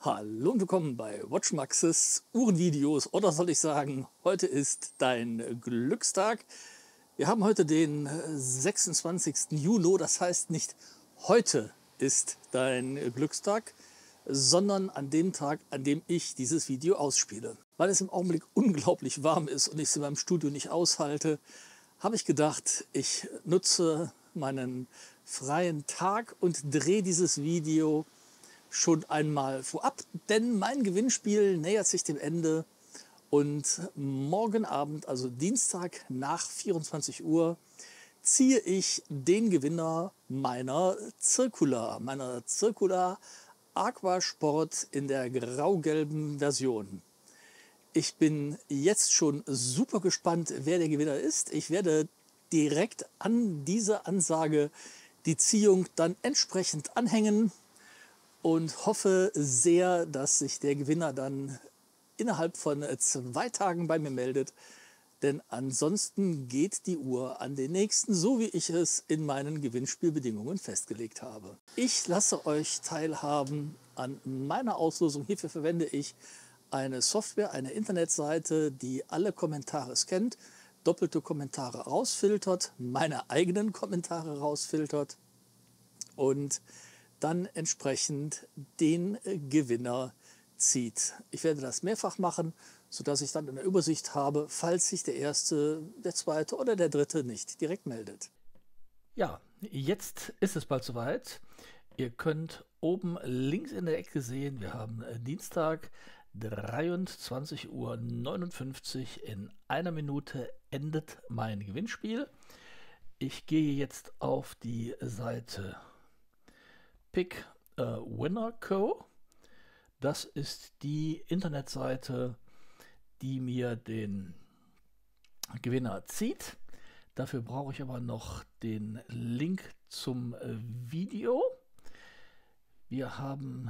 Hallo und willkommen bei WatchMaxes Uhrenvideos, oder soll ich sagen, heute ist dein Glückstag. Wir haben heute den 26. Juni, das heißt nicht heute ist dein Glückstag, sondern an dem Tag, an dem ich dieses Video ausspiele. Weil es im Augenblick unglaublich warm ist und ich es in meinem Studio nicht aushalte, habe ich gedacht, ich nutze meinen freien Tag und drehe dieses Video schon einmal vorab, denn mein Gewinnspiel nähert sich dem Ende und morgen Abend, also Dienstag nach 24 Uhr, ziehe ich den Gewinner meiner Circular Aquasport in der grau-gelben Version. Ich bin jetzt schon super gespannt, wer der Gewinner ist. Ich werde direkt an diese Ansage die Ziehung dann entsprechend anhängen und hoffe sehr, dass sich der Gewinner dann innerhalb von 2 Tagen bei mir meldet. Denn ansonsten geht die Uhr an den nächsten, so wie ich es in meinen Gewinnspielbedingungen festgelegt habe. Ich lasse euch teilhaben an meiner Auslosung. Hierfür verwende ich eine Software, eine Internetseite, die alle Kommentare scannt, doppelte Kommentare rausfiltert, meine eigenen Kommentare rausfiltert und dann entsprechend den Gewinner zieht. Ich werde das mehrfach machen, sodass ich dann eine Übersicht habe, falls sich der erste, der zweite oder der dritte nicht direkt meldet. Ja, jetzt ist es bald soweit. Ihr könnt oben links in der Ecke sehen, wir haben Dienstag 23:59 Uhr. In einer Minute endet mein Gewinnspiel. Ich gehe jetzt auf die Seite Pick a Winner Co. Das ist die Internetseite, die mir den Gewinner zieht. Dafür brauche ich aber noch den Link zum Video. Wir haben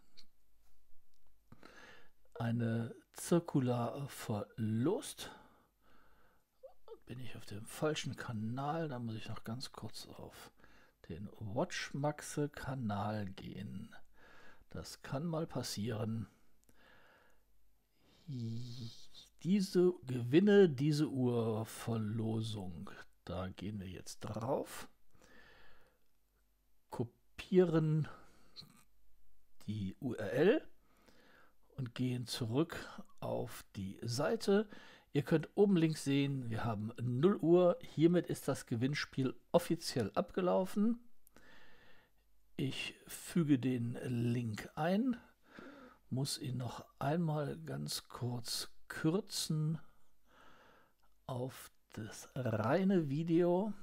eine Circular verlost. Bin ich auf dem falschen Kanal, da muss ich noch ganz kurz auf den WatchMaxe-Kanal gehen. Das kann mal passieren. Diese Gewinne, diese Uhrverlosung. Da gehen wir jetzt drauf. Kopieren die URL und gehen zurück auf die Seite. Ihr könnt oben links sehen, wir haben 0 Uhr. Hiermit ist das Gewinnspiel offiziell abgelaufen. Ich füge den Link ein, muss ihn noch einmal ganz kurz kürzen auf das reine Video.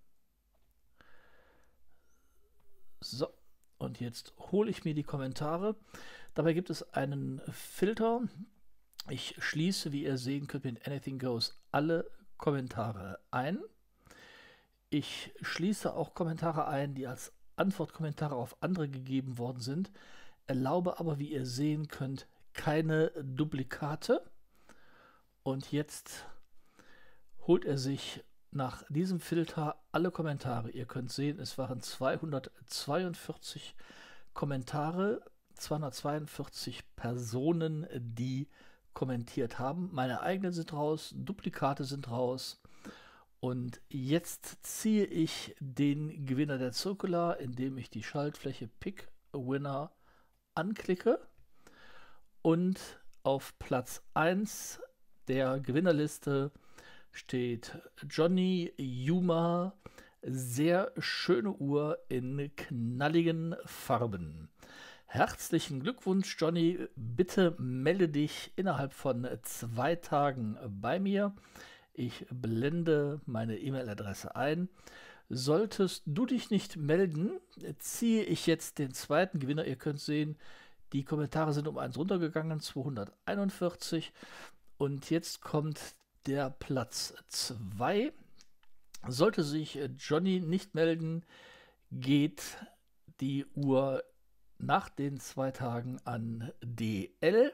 So, und jetzt hole ich mir die Kommentare. Dabei gibt es einen Filter. Ich schließe, wie ihr sehen könnt, mit Anything Goes alle Kommentare ein. Ich schließe auch Kommentare ein, die als Antwortkommentare auf andere gegeben worden sind, erlaube aber, wie ihr sehen könnt, keine Duplikate. Und jetzt holt er sich nach diesem Filter alle Kommentare. Ihr könnt sehen, es waren 242 Kommentare, 242 Personen, die kommentiert haben. Meine eigenen sind raus, Duplikate sind raus. Und jetzt ziehe ich den Gewinner der Circular, indem ich die Schaltfläche Pick a Winner anklicke und auf Platz 1 der Gewinnerliste steht Johnny Yuma. Sehr schöne Uhr in knalligen Farben. Herzlichen Glückwunsch, Johnny. Bitte melde dich innerhalb von 2 Tagen bei mir. Ich blende meine E-Mail-Adresse ein. Solltest du dich nicht melden, ziehe ich jetzt den zweiten Gewinner. Ihr könnt sehen, die Kommentare sind um 1 runtergegangen, 241. Und jetzt kommt der Platz 2. Sollte sich Johnny nicht melden, geht die Uhr nach den 2 Tagen an DL.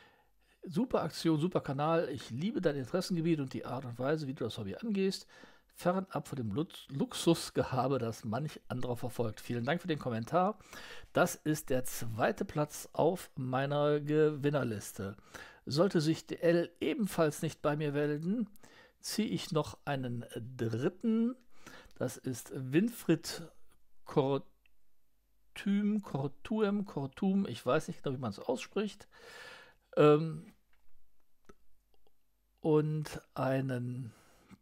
Super Aktion, super Kanal. Ich liebe dein Interessengebiet und die Art und Weise, wie du das Hobby angehst. fernab von dem Luxusgehabe, das manch anderer verfolgt. Vielen Dank für den Kommentar. Das ist der zweite Platz auf meiner Gewinnerliste. Sollte sich DL ebenfalls nicht bei mir melden, ziehe ich noch einen dritten. Das ist Winfried Kortum, ich weiß nicht genau, wie man es ausspricht. Und einen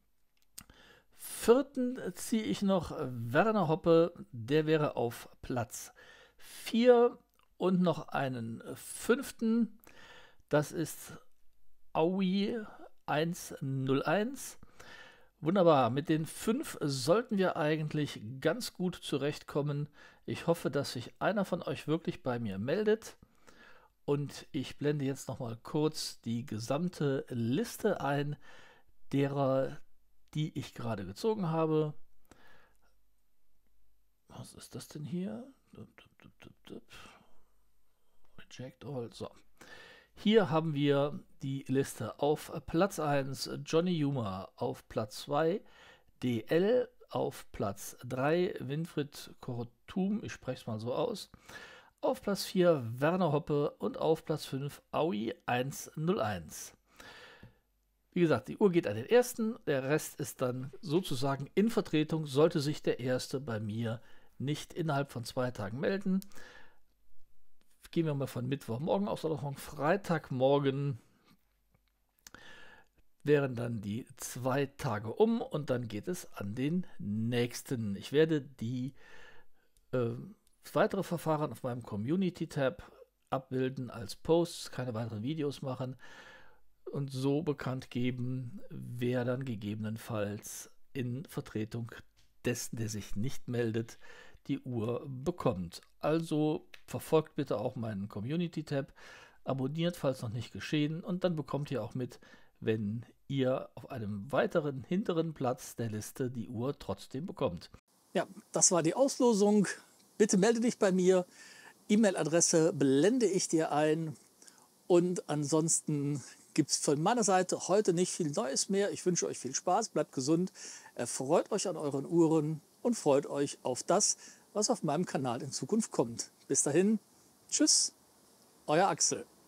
vierten ziehe ich noch Werner Hoppe, der wäre auf Platz 4. Und noch einen fünften, das ist Aui 101. Wunderbar, mit den 5 sollten wir eigentlich ganz gut zurechtkommen. Ich hoffe, dass sich einer von euch wirklich bei mir meldet. Und ich blende jetzt nochmal kurz die gesamte Liste ein, derer, die ich gerade gezogen habe. Was ist das denn hier? Reject all. So. Hier haben wir die Liste auf Platz 1 Johnny Juma, auf Platz 2 DL, auf Platz 3 Winfried Kortum, ich spreche es mal so aus, auf Platz 4 Werner Hoppe und auf Platz 5 Aui 101. Wie gesagt, die Uhr geht an den ersten, der Rest ist dann sozusagen in Vertretung, sollte sich der erste bei mir nicht innerhalb von 2 Tagen melden. Gehen wir mal von Mittwochmorgen aus, oder von Freitagmorgen wären dann die 2 Tage um und dann geht es an den nächsten. Ich werde die weitere Verfahren auf meinem Community-Tab abbilden als Posts, keine weiteren Videos machen und so bekannt geben, wer dann gegebenenfalls in Vertretung dessen, der sich nicht meldet, die Uhr bekommt. Also verfolgt bitte auch meinen Community-Tab, abonniert, falls noch nicht geschehen, und dann bekommt ihr auch mit, wenn ihr auf einem weiteren hinteren Platz der Liste die Uhr trotzdem bekommt. Ja, das war die Auslosung. Bitte melde dich bei mir. E-Mail-Adresse blende ich dir ein. Und ansonsten gibt es von meiner Seite heute nicht viel Neues mehr. Ich wünsche euch viel Spaß, bleibt gesund, erfreut euch an euren Uhren und freut euch auf das, was auf meinem Kanal in Zukunft kommt. Bis dahin, tschüss, euer Axel.